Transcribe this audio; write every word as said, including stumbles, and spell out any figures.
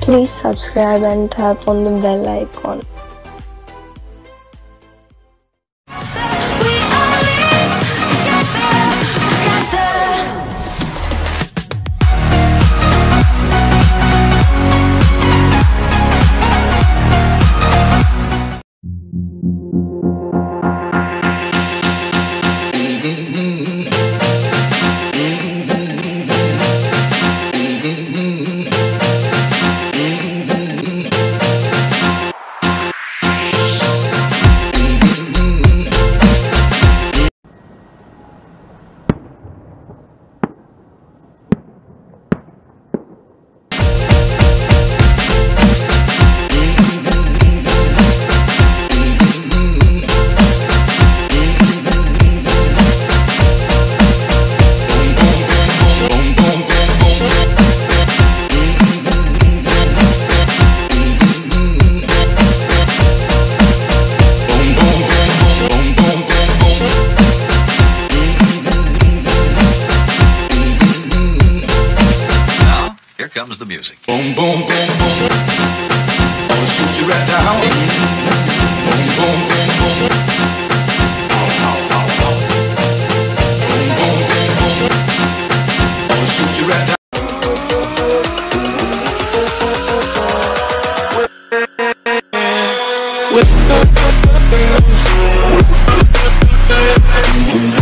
Please subscribe and tap on the bell icon. Comes the music. Boom, boom, boom, boom. I'll shoot you right down. Boom, boom, boom, boom. Ow, ow, ow, ow. Boom, boom, boom, boom. I'll shoot you right down. With